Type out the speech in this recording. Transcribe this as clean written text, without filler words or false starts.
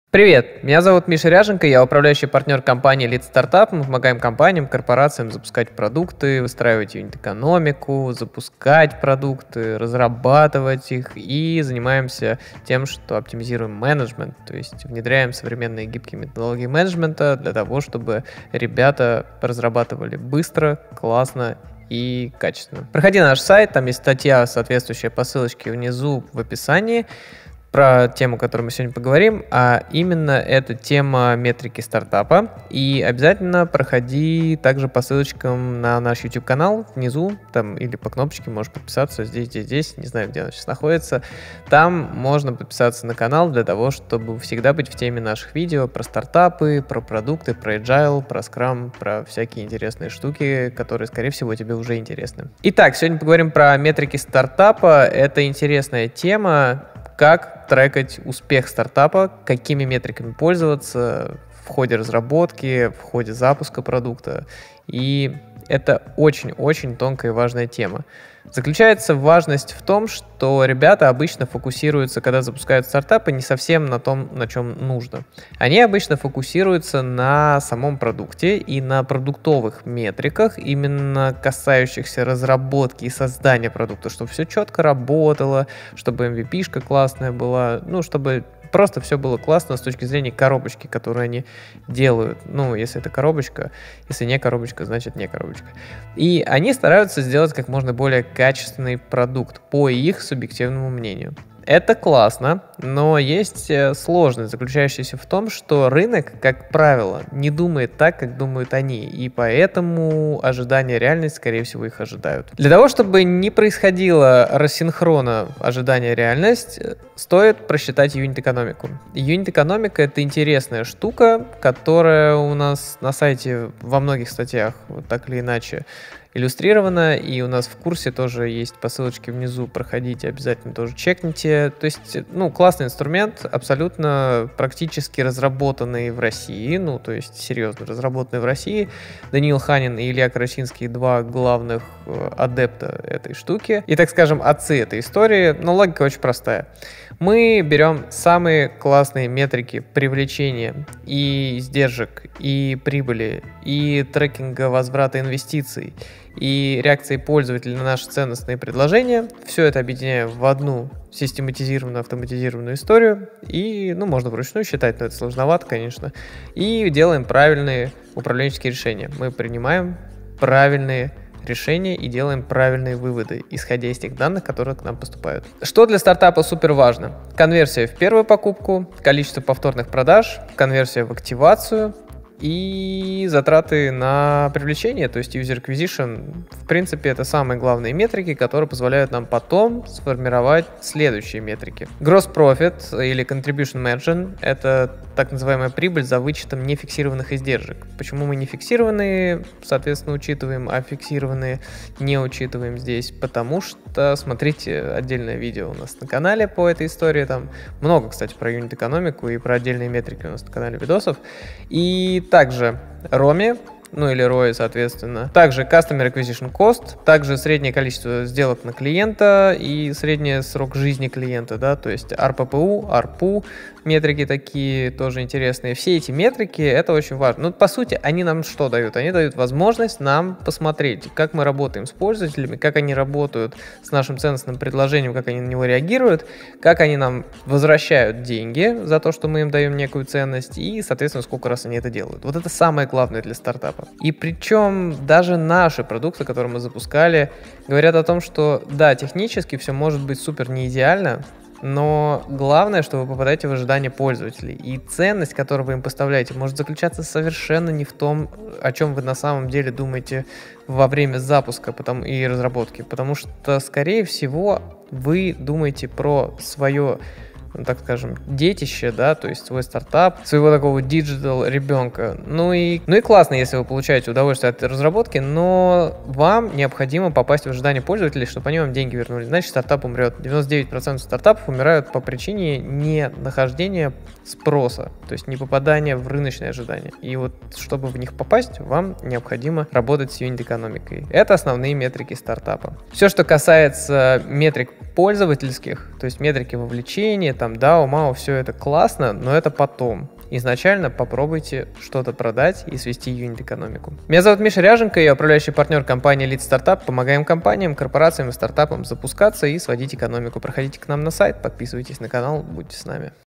Привет, меня зовут Миша Ряженко, я управляющий партнер компании Lead Startup. Мы помогаем компаниям, корпорациям запускать продукты, выстраивать юнит-экономику, запускать продукты, разрабатывать их и занимаемся тем, что оптимизируем менеджмент, то есть внедряем современные гибкие методологии менеджмента для того, чтобы ребята разрабатывали быстро, классно и качественно. Проходи на наш сайт, там есть статья, соответствующая по ссылочке внизу в описании, про тему, о которой мы сегодня поговорим, а именно это тема метрики стартапа. И обязательно проходи также по ссылочкам на наш YouTube-канал внизу, там или по кнопочке можешь подписаться здесь, не знаю, где она сейчас находится. Там можно подписаться на канал для того, чтобы всегда быть в теме наших видео про стартапы, про продукты, про agile, про Scrum, про всякие интересные штуки, которые, скорее всего, тебе уже интересны. Итак, сегодня поговорим про метрики стартапа. Это интересная тема. Как трекать успех стартапа, какими метриками пользоваться в ходе разработки, в ходе запуска продукта. И это очень-очень тонкая и важная тема. Заключается важность в том, что ребята обычно фокусируются, когда запускают стартапы, не совсем на том, на чем нужно. Они обычно фокусируются на самом продукте и на продуктовых метриках, именно касающихся разработки и создания продукта, чтобы все четко работало, чтобы MVP-шка классная была, чтобы просто все было классно с точки зрения коробочки, которую они делают. Если это коробочка, если не коробочка, значит не коробочка. И они стараются сделать как можно более качественный продукт, по их субъективному мнению. Это классно, но есть сложность, заключающаяся в том, что рынок, как правило, не думает так, как думают они, и поэтому ожидания и реальность, скорее всего, их ожидают. Для того, чтобы не происходило рассинхрона ожидания и реальность, стоит просчитать юнит-экономику. Юнит-экономика — это интересная штука, которая у нас на сайте во многих статьях, вот так или иначе, иллюстрировано, и у нас в курсе тоже есть по ссылочке внизу, проходите, обязательно тоже чекните. То есть, классный инструмент, абсолютно практически разработанный в России, то есть серьезно разработанный в России. Даниил Ханин и Илья Карачинский — два главных адепта этой штуки и, так скажем, отцы этой истории, но логика очень простая. Мы берем самые классные метрики привлечения и издержек, и прибыли, и трекинга возврата инвестиций, и реакции пользователей на наши ценностные предложения. Все это объединяем в одну систематизированную, автоматизированную историю. И, можно вручную считать, но это сложновато, конечно. И делаем правильные управленческие решения. Мы принимаем правильные решения и делаем правильные выводы, исходя из тех данных, которые к нам поступают. Что для стартапа супер важно? Конверсия в первую покупку, количество повторных продаж, конверсия в активацию и затраты на привлечение, то есть user acquisition. В принципе, это самые главные метрики, которые позволяют нам потом сформировать следующие метрики. Gross profit или contribution margin — это так называемая прибыль за вычетом нефиксированных издержек. Почему мы не фиксированные, соответственно, учитываем, а фиксированные не учитываем здесь? Потому что смотрите отдельное видео у нас на канале по этой истории. Там много, кстати, про юнит-экономику и про отдельные метрики у нас на канале видосов. И также ROMI, или ROI, соответственно. Также Customer Acquisition Cost, также среднее количество сделок на клиента и средний срок жизни клиента, то есть RPPU, ARPU, метрики такие тоже интересные. Все эти метрики — это очень важно. По сути, они нам что дают? Они дают возможность нам посмотреть, как мы работаем с пользователями, как они работают с нашим ценностным предложением, как они на него реагируют, как они нам возвращают деньги за то, что мы им даем некую ценность, и, соответственно, сколько раз они это делают. Вот это самое главное для стартапа. И причем даже наши продукты, которые мы запускали, говорят о том, что да, технически все может быть супер не идеально, но главное, что вы попадаете в ожидания пользователей. И ценность, которую вы им поставляете, может заключаться совершенно не в том, о чем вы на самом деле думаете во время запуска и разработки. Потому что, скорее всего, вы думаете про свое, так скажем, детище, то есть свой стартап, своего такого диджитал ребенка. И классно, если вы получаете удовольствие от разработки, но вам необходимо попасть в ожидание пользователей, чтобы они вам деньги вернули. Иначе стартап умрет. 99% стартапов умирают по причине ненахождения спроса, то есть не попадания в рыночные ожидания. И вот, чтобы в них попасть, вам необходимо работать с юнит-экономикой. Это основные метрики стартапа. Все, что касается метрик пользовательских, то есть метрики вовлечения, там, DAO, MAO, все это классно, но это потом. Изначально попробуйте что-то продать и свести юнит-экономику. Меня зовут Миша Ряженко, я управляющий партнер компании Lead Startup. Помогаем компаниям, корпорациям и стартапам запускаться и сводить экономику. Проходите к нам на сайт, подписывайтесь на канал, будьте с нами.